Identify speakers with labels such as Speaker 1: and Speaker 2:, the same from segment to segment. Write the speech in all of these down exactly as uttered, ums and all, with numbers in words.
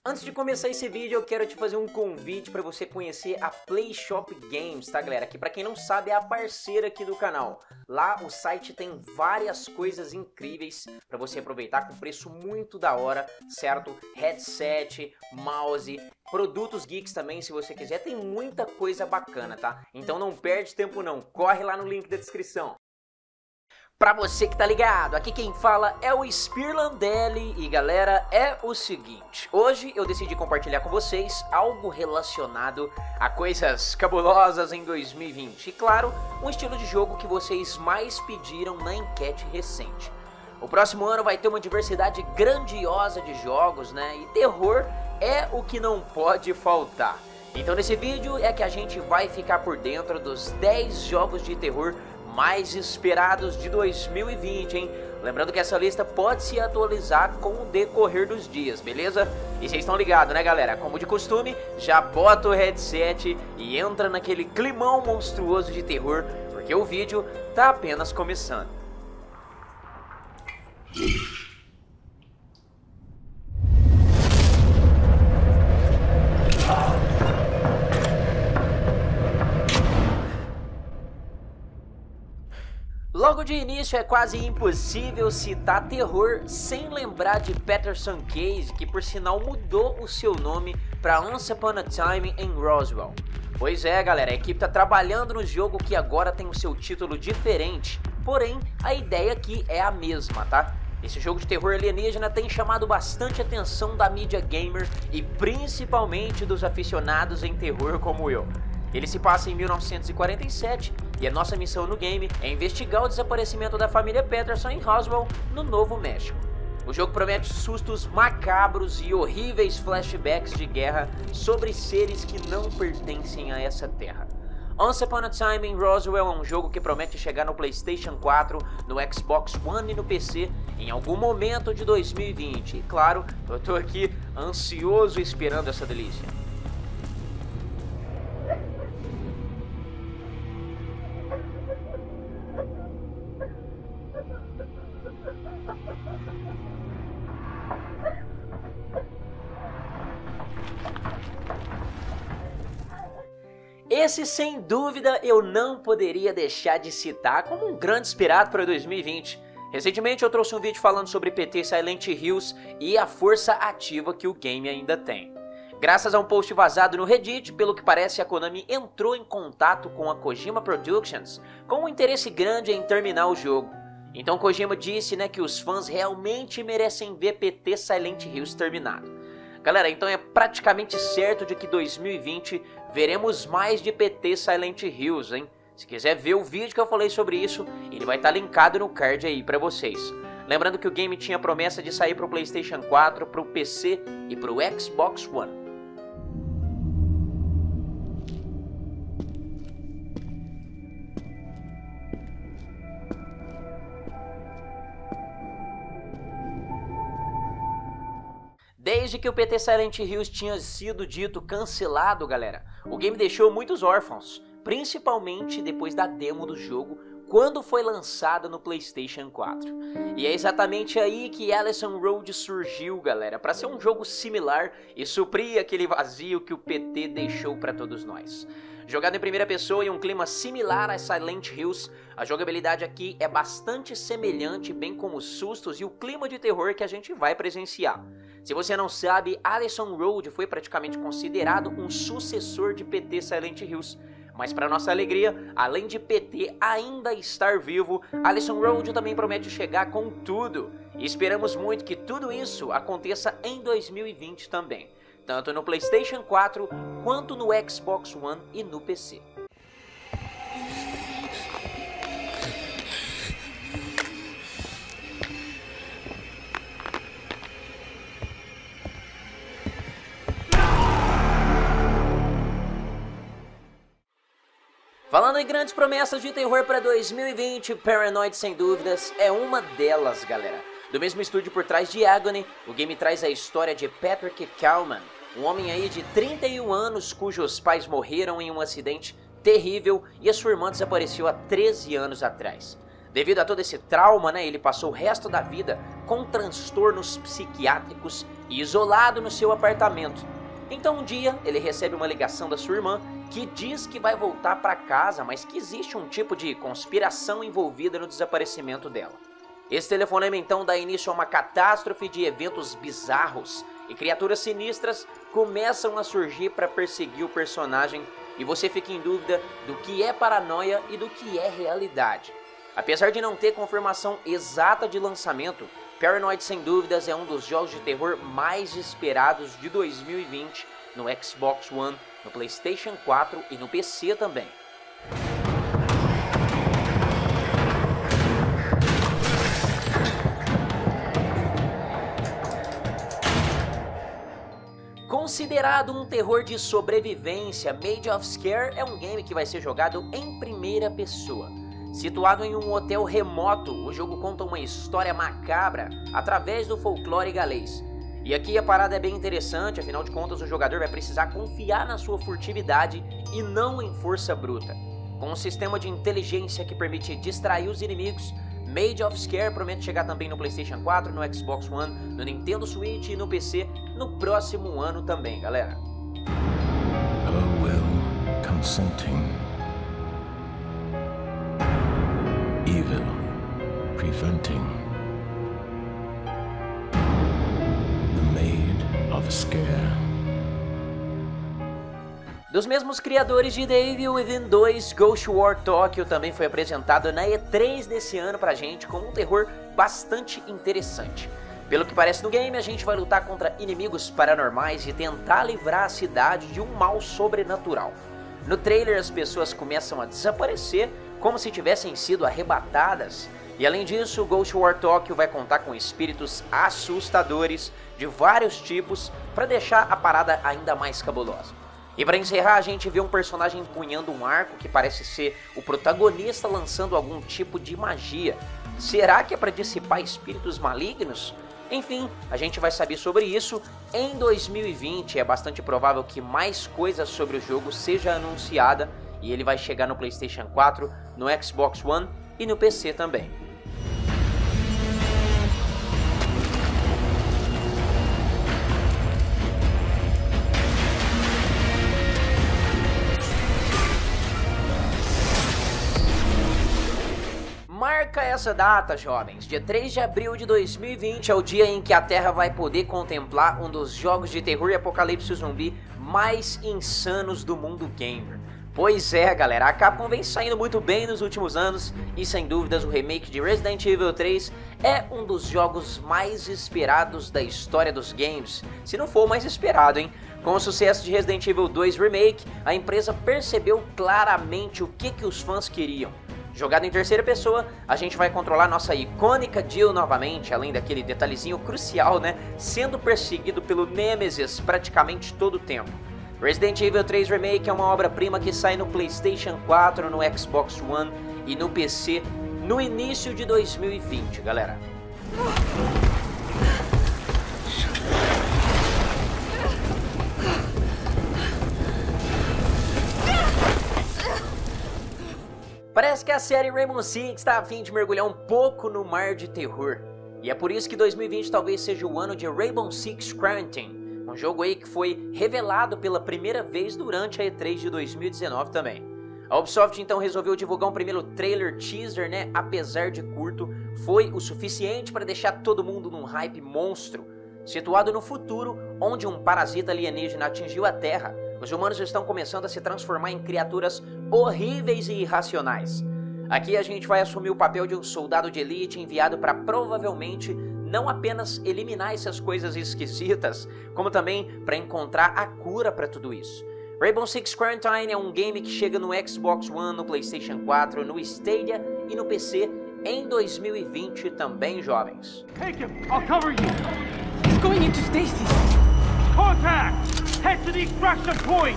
Speaker 1: Antes de começar esse vídeo, eu quero te fazer um convite para você conhecer a PlayShop Games, tá galera? Que para quem não sabe é a parceira aqui do canal. Lá o site tem várias coisas incríveis para você aproveitar com preço muito da hora, certo? Headset, mouse, produtos geeks também, se você quiser, tem muita coisa bacana, tá? Então não perde tempo não, corre lá no link da descrição. Pra você que tá ligado, aqui quem fala é o Spirlandelli e galera, é o seguinte, hoje eu decidi compartilhar com vocês algo relacionado a coisas cabulosas em dois mil e vinte e claro, um estilo de jogo que vocês mais pediram na enquete recente. O próximo ano vai ter uma diversidade grandiosa de jogos, né, e terror é o que não pode faltar. Então nesse vídeo é que a gente vai ficar por dentro dos dez jogos de terror mais esperados de dois mil e vinte, hein? Lembrando que essa lista pode se atualizar com o decorrer dos dias, beleza? E vocês estão ligados, né, galera? Como de costume, já bota o headset e entra naquele climão monstruoso de terror, porque o vídeo tá apenas começando. Logo de início é quase impossível citar terror sem lembrar de Patterson Case, que por sinal mudou o seu nome para Once Upon a Time in Roswell. Pois é galera, a equipe está trabalhando no jogo que agora tem o seu título diferente, porém a ideia aqui é a mesma, tá? Esse jogo de terror alienígena tem chamado bastante atenção da mídia gamer e principalmente dos aficionados em terror como eu. Ele se passa em mil novecentos e quarenta e sete e a nossa missão no game é investigar o desaparecimento da família Patterson em Roswell, no Novo México. O jogo promete sustos macabros e horríveis flashbacks de guerra sobre seres que não pertencem a essa terra. Once Upon a Time in Roswell é um jogo que promete chegar no PlayStation quatro, no Xbox One e no P C em algum momento de dois mil e vinte. E claro, eu tô aqui ansioso esperando essa delícia. Esse, sem dúvida, eu não poderia deixar de citar como um grande esperado para dois mil e vinte. Recentemente eu trouxe um vídeo falando sobre P T Silent Hills e a força ativa que o game ainda tem. Graças a um post vazado no Reddit, pelo que parece a Konami entrou em contato com a Kojima Productions com um interesse grande em terminar o jogo. Então Kojima disse, né, que os fãs realmente merecem ver P T Silent Hills terminado. Galera, então é praticamente certo de que dois mil e vinte veremos mais de P T Silent Hills, hein? Se quiser ver o vídeo que eu falei sobre isso, ele vai estar linkado no card aí pra vocês. Lembrando que o game tinha promessa de sair pro PlayStation quatro, pro P C e pro Xbox One. Desde que o P T Silent Hills tinha sido dito cancelado, galera, o game deixou muitos órfãos, principalmente depois da demo do jogo, quando foi lançado no PlayStation quatro. E é exatamente aí que Allison Road surgiu, galera, para ser um jogo similar e suprir aquele vazio que o P T deixou para todos nós. Jogado em primeira pessoa e um clima similar a Silent Hills, a jogabilidade aqui é bastante semelhante, bem como os sustos e o clima de terror que a gente vai presenciar. Se você não sabe, Allison Road foi praticamente considerado um sucessor de P T Silent Hills. Mas para nossa alegria, além de P T ainda estar vivo, Allison Road também promete chegar com tudo. E esperamos muito que tudo isso aconteça em dois mil e vinte também, tanto no PlayStation quatro quanto no Xbox One e no P C. Falando em grandes promessas de terror para dois mil e vinte, Paranoid sem dúvidas é uma delas, galera. Do mesmo estúdio por trás de Agony, o game traz a história de Patrick Kalman, um homem aí de trinta e um anos cujos pais morreram em um acidente terrível e a sua irmã desapareceu há treze anos atrás. Devido a todo esse trauma, né, ele passou o resto da vida com transtornos psiquiátricos e isolado no seu apartamento. Então um dia ele recebe uma ligação da sua irmã que diz que vai voltar para casa, mas que existe um tipo de conspiração envolvida no desaparecimento dela. Esse telefonema então dá início a uma catástrofe de eventos bizarros e criaturas sinistras começam a surgir para perseguir o personagem e você fica em dúvida do que é paranoia e do que é realidade. Apesar de não ter confirmação exata de lançamento, Paranoid sem dúvidas é um dos jogos de terror mais esperados de dois mil e vinte no Xbox One, no PlayStation quatro e no P C também. Considerado um terror de sobrevivência, Made of Scare é um game que vai ser jogado em primeira pessoa. Situado em um hotel remoto, o jogo conta uma história macabra através do folclore galês. E aqui a parada é bem interessante, afinal de contas o jogador vai precisar confiar na sua furtividade e não em força bruta. Com um sistema de inteligência que permite distrair os inimigos, Made of Scare promete chegar também no PlayStation quatro, no Xbox One, no Nintendo Switch e no P C no próximo ano também, galera.
Speaker 2: Oh, well, consenting. Evil, preventing. The Maid of Scare.
Speaker 1: Dos mesmos criadores de The Evil Within dois, Ghost War Tokyo também foi apresentado na E três desse ano pra gente com um terror bastante interessante. Pelo que parece no game, a gente vai lutar contra inimigos paranormais e tentar livrar a cidade de um mal sobrenatural. No trailer as pessoas começam a desaparecer como se tivessem sido arrebatadas. E além disso, Ghost War Tokyo vai contar com espíritos assustadores de vários tipos para deixar a parada ainda mais cabulosa. E para encerrar, a gente vê um personagem empunhando um arco que parece ser o protagonista lançando algum tipo de magia. Será que é para dissipar espíritos malignos? Enfim, a gente vai saber sobre isso em dois mil e vinte. É bastante provável que mais coisas sobre o jogo seja anunciada e ele vai chegar no PlayStation quatro, no Xbox One e no P C também. Marca essa data, jovens. Dia três de abril de dois mil e vinte é o dia em que a Terra vai poder contemplar um dos jogos de terror e apocalipse zumbi mais insanos do mundo gamer. Pois é, galera, a Capcom vem saindo muito bem nos últimos anos e sem dúvidas o remake de Resident Evil três é um dos jogos mais esperados da história dos games, se não for o mais esperado, hein? Com o sucesso de Resident Evil dois Remake, a empresa percebeu claramente o que, que os fãs queriam. Jogado em terceira pessoa, a gente vai controlar nossa icônica Jill novamente, além daquele detalhezinho crucial, né? Sendo perseguido pelo Nemesis praticamente todo o tempo. Resident Evil três Remake é uma obra-prima que sai no PlayStation quatro, no Xbox One e no P C no início de dois mil e vinte, galera. Parece que a série Rainbow Six está a fim de mergulhar um pouco no mar de terror. E é por isso que dois mil e vinte talvez seja o ano de Rainbow Six Quarantine, um jogo aí que foi revelado pela primeira vez durante a E três de dois mil e dezenove também. A Ubisoft então resolveu divulgar um primeiro trailer teaser, né? Apesar de curto, foi o suficiente para deixar todo mundo num hype monstro. Situado no futuro, onde um parasita alienígena atingiu a Terra, os humanos estão começando a se transformar em criaturas horríveis e irracionais. Aqui a gente vai assumir o papel de um soldado de elite enviado para provavelmente não apenas eliminar essas coisas esquisitas, como também para encontrar a cura para tudo isso. Rainbow Six Quarantine é um game que chega no Xbox One, no PlayStation quatro, no Stadia e no P C em dois mil e vinte também, jovens.
Speaker 3: Take him! I'll cover you!
Speaker 4: He's going into stasis!
Speaker 3: Contact! Head to the extraction point!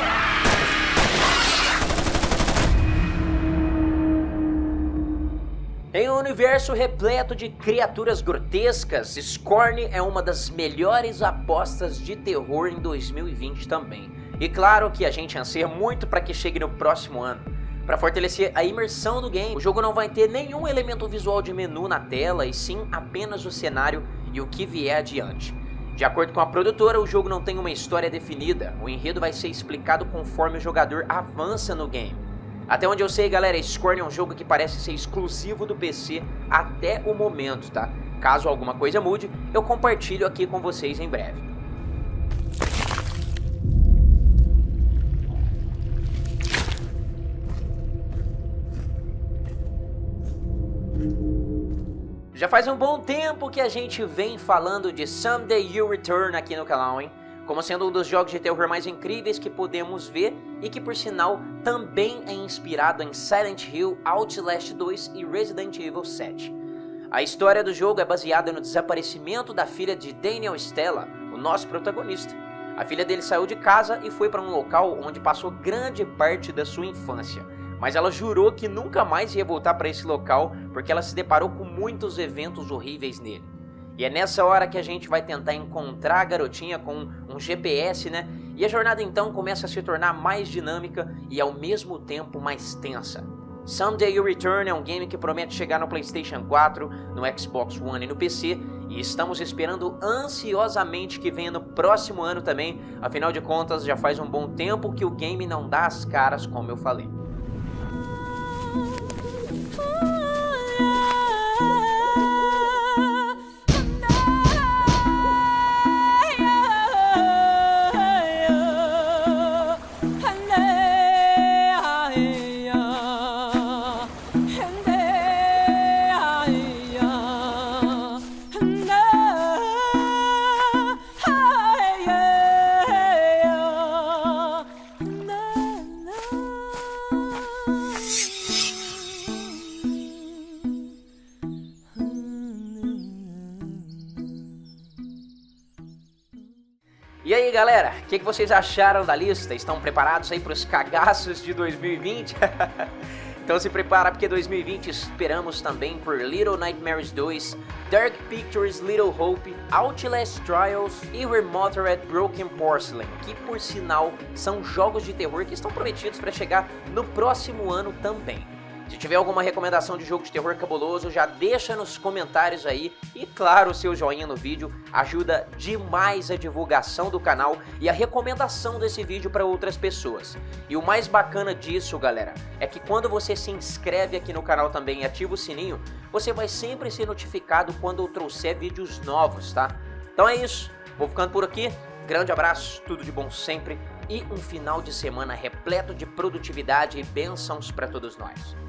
Speaker 1: Em um universo repleto de criaturas grotescas, Scorn é uma das melhores apostas de terror em dois mil e vinte também. E claro que a gente anseia muito para que chegue no próximo ano. Para fortalecer a imersão do game, o jogo não vai ter nenhum elemento visual de menu na tela, e sim apenas o cenário e o que vier adiante. De acordo com a produtora, o jogo não tem uma história definida, o enredo vai ser explicado conforme o jogador avança no game. Até onde eu sei, galera, Scorn é um jogo que parece ser exclusivo do P C até o momento, tá? Caso alguma coisa mude, eu compartilho aqui com vocês em breve. Já faz um bom tempo que a gente vem falando de Someday You Return aqui no canal, hein? Como sendo um dos jogos de terror mais incríveis que podemos ver e que, por sinal, também é inspirado em Silent Hill, Outlast dois e Resident Evil sete. A história do jogo é baseada no desaparecimento da filha de Daniel Stella, o nosso protagonista. A filha dele saiu de casa e foi para um local onde passou grande parte da sua infância. Mas ela jurou que nunca mais ia voltar para esse local porque ela se deparou com muitos eventos horríveis nele. E é nessa hora que a gente vai tentar encontrar a garotinha com um G P S, né? E a jornada então começa a se tornar mais dinâmica e ao mesmo tempo mais tensa. Someday You Return é um game que promete chegar no PlayStation quatro, no Xbox One e no P C, e estamos esperando ansiosamente que venha no próximo ano também, afinal de contas já faz um bom tempo que o game não dá as caras, como eu falei. E aí, galera, o que, que vocês acharam da lista? Estão preparados aí para os cagaços de dois mil e vinte? Então se prepara, porque dois mil e vinte esperamos também por Little Nightmares dois, Dark Pictures Little Hope, Outlast Trials e Remothered Broken Porcelain, que por sinal são jogos de terror que estão prometidos para chegar no próximo ano também. Se tiver alguma recomendação de jogo de terror cabuloso, já deixa nos comentários aí. E claro, o seu joinha no vídeo ajuda demais a divulgação do canal e a recomendação desse vídeo para outras pessoas. E o mais bacana disso, galera, é que quando você se inscreve aqui no canal também e ativa o sininho, você vai sempre ser notificado quando eu trouxer vídeos novos, tá? Então é isso, vou ficando por aqui. Grande abraço, tudo de bom sempre e um final de semana repleto de produtividade e bênçãos para todos nós.